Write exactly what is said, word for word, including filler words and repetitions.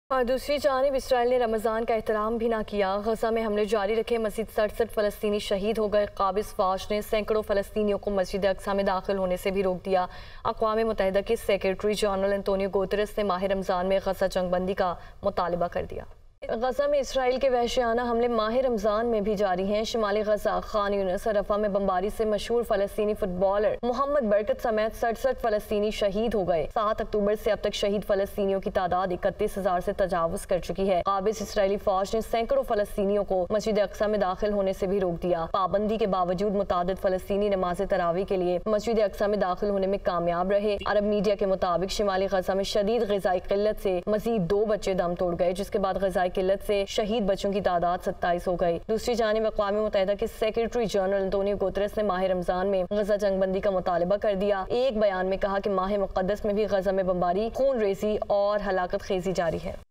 और दूसरी जानिब इसराइल ने रमज़ान का एहतराम भी ना किया। गजा में हमले जारी रखे, मजीद सड़सठ फ़लस्तीनी शहीद हो गए। काबिज़ फ़ौज ने सैकड़ों फ़लस्तीनियों को मस्जिद अक्सा में दाखिल होने से भी रोक दिया। अक़वाम मुत्तहिदा के सेक्रेटरी जनरल एंटोनियो गुतेरेस ने माह रमज़ान में गजा जंगबंदी का मुतालबा कर दिया। गजा में इसराइल के वहशियाना हमले माह रमज़ान में भी जारी हैं। शिमाली गजा खान यूनिस और रफा में बमबारी से मशहूर फ़लस्तीनी फुटबॉलर मोहम्मद बरकत समेत सड़सठ फ़लस्तीनी शहीद हो गए। सात अक्टूबर से अब तक शहीद फ़लस्तीनियों की तादाद इकतीस हजार से तजावुज कर चुकी है। काबिज़ इसराइली फौज ने सैकड़ों फ़लस्तीनियों को मस्जिद अक्सा में दाखिल होने से भी रोक दिया। पाबंदी के बावजूद मुतादिद फ़लस्तीनी नमाज तरावी के लिए मस्जिद अक्सा में दाखिल होने में कामयाब रहे। अरब मीडिया के मुताबिक शिमाली गजा में शदीद ग़िज़ाई किल्लत से मजीद दो बच्चे दम तोड़ गए, जिसके बाद ग़िज़ाई किल्लत से शहीद बच्चों की तादाद सत्ताईस हो गई। दूसरी जानिब अक़वाम मुत्तहिदा के सेक्रेटरी जनरल एंटोनियो गुतेरेस ने माह रमज़ान में गजा जंगबंदी का मुतालबा कर दिया। एक बयान में कहा कि माह मुक़द्दस में भी गजा में बमबारी, खून रेज़ी और हलाकत खेजी जारी है।